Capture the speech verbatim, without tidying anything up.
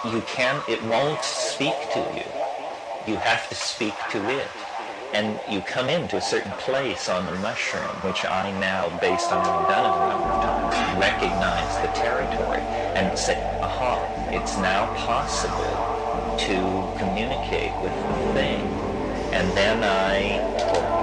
you can, it won't speak to you. You have to speak to it. And you come into a certain place on the mushroom, which I now, based on having done it a number of times, recognize the territory and say, aha, it's now possible to communicate with the thing. And then I,